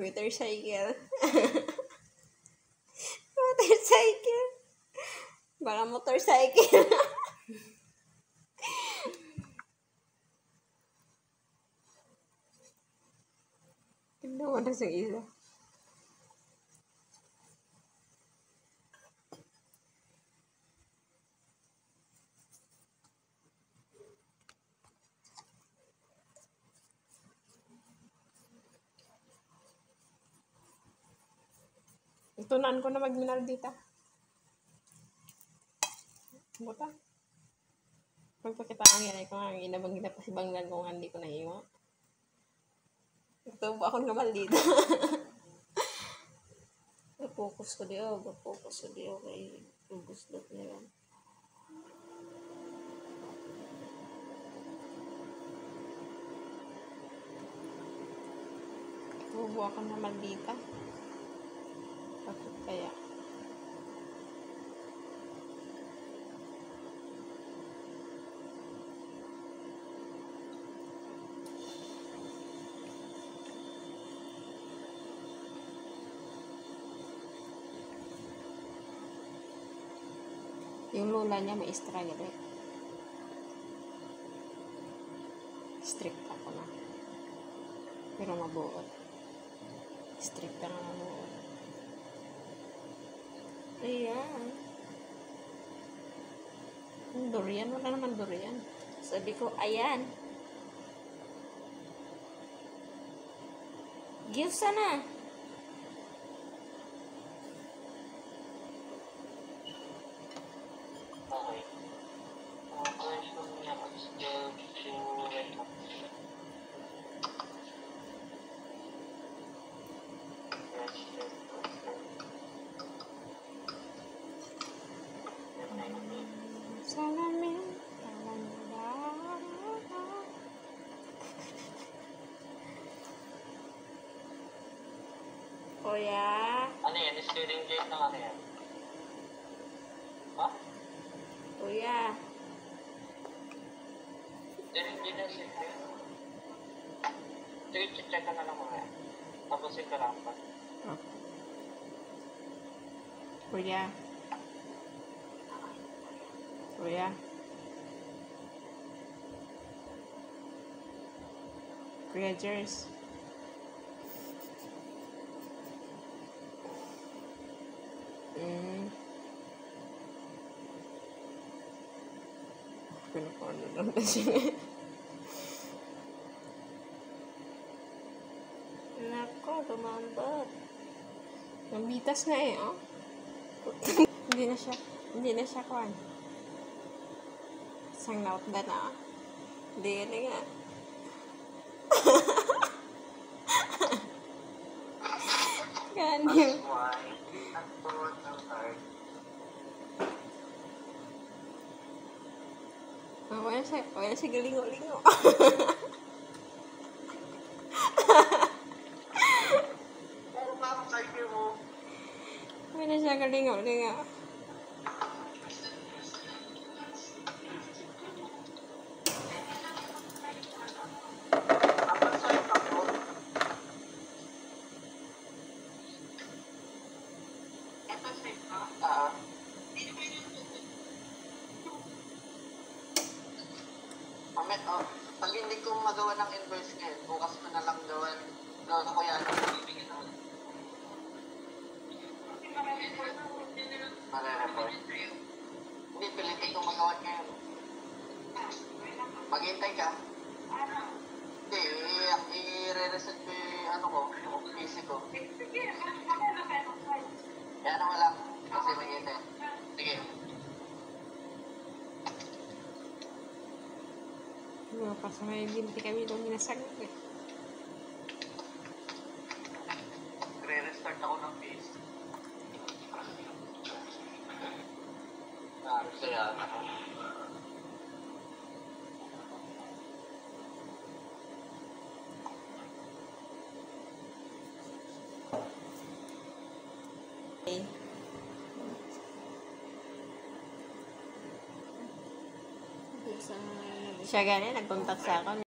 Motorcycle. Motorcycle. Baka motorcycle. Tignan mo na sa isa. Tunaan ko na magminal dito. Buta. Magpakita ang yan. Kung ang inabang pa si Banglan kung hindi ko naiwa. Ito ba akong gamal dito? Focus ko diyo. Focus ko diyo. Kaya focus dot na lang. Bubuha ko naman dito. Bakit kaya? Yung lola niya may struggle eh. Strict ako na. Pero mabuot. Strict ka na mabuot. Ayan. Durian. Wala naman durian. Sabi ko, ayan. Give sana. Salamin. Kuya. Ano yan? Steering gate ng ano yan? Ha? Kuya. Steering gate ng steering. Sige, check ka na lang mga yan. Tapos yung karampan. Oh. Kuya. Kuya. Kuya Jers. Pinapano lang na siya. Nako, tumambot. Nambitas na eh, oh. Hindi na siya kuhan. Isang naut ba na, oh. Hindi nga. Ganyan. Wala siya galingo-lingo. Wala siya galingo-lingo. Pag hindi ko magawa ng inverse ngayon, bukas ko na lang gawin. Gawin ko yan. Bibigyan ako. Mare-report. Hindi, pilitin kong magawa ngayon. Maghintay ka. Hindi, i-re-reset ko yung ano ko, yung PC ko. Yan naman lang. Kasi maghintay. Sige. Mga pasamay binti kami doon minasagot eh. Re-restart ako ng PC. Kaya Siya ganyan, nag-contact sa akin.